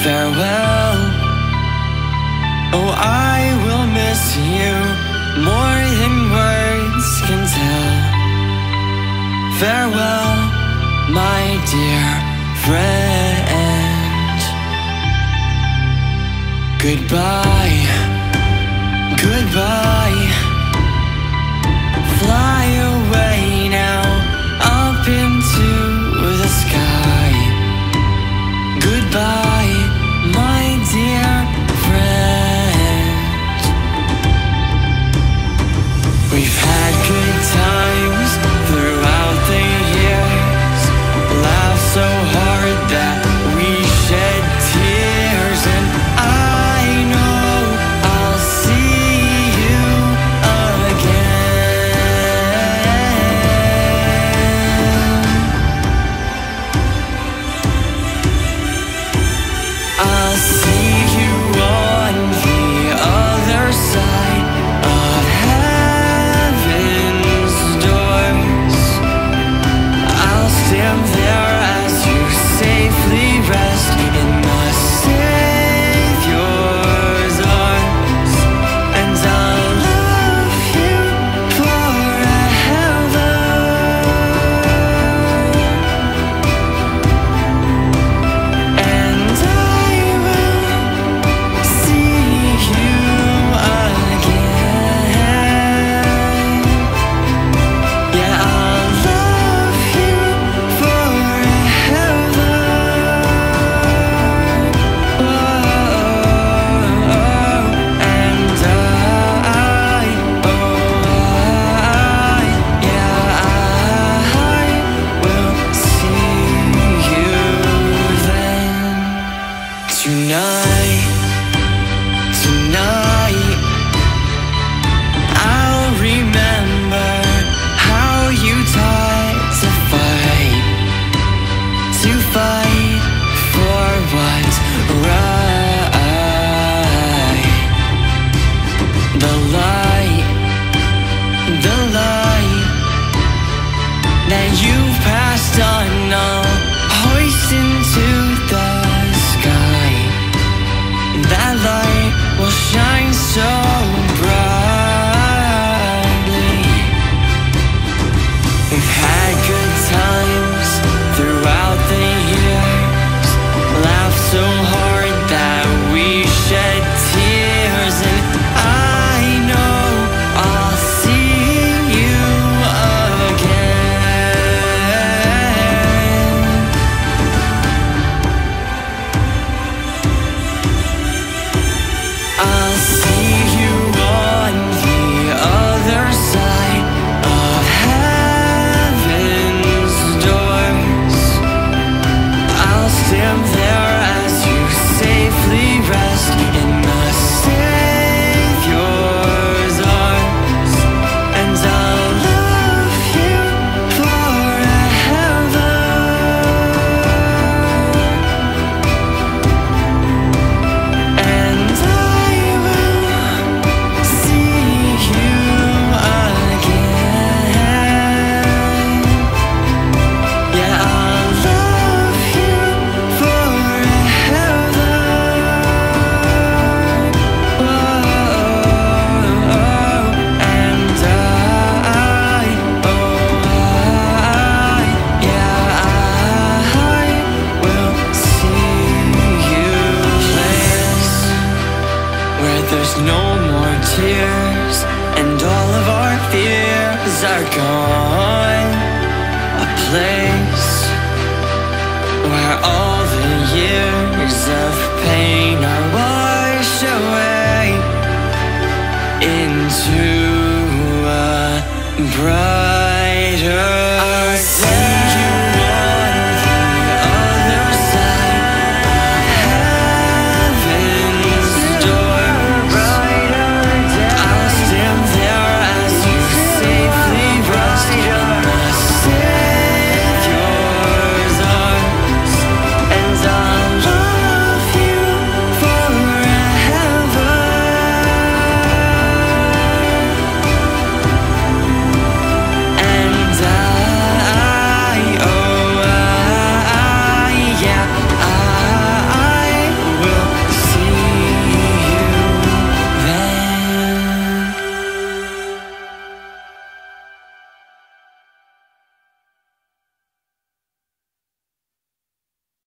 farewell. Oh, I will miss you more than words can tell. Farewell, my dear friend. Goodbye, goodbye. Fly away now, up into the sky. Goodbye, my dear friend. We've had good times throughout the years, laughed so hard that we shed tears, and I know I'll see you again. I'll see you on the other side of heaven's doors. I'll stand there as you safely rest in the Savior's arms, and I'll love you forever. And I will see you again. Yeah, I'll love you forever. And I will see you then. Tonight, I'll remember how you taught to fight for what's right. The light that you've passed on, I'll hoist into the sky. That light will shine so brightly. We've had good times throughout the years, laughed so hard that we shed tears, and I know I'll see you again. I'll see you on the other side of heaven's doors. I'll stand there as you safely rest in the Savior's arms, and I'll love you forever. And I will see you again. Yeah, I'll love you forever. And I will see you place where there's no more tears and all of our fears are gone. A place where all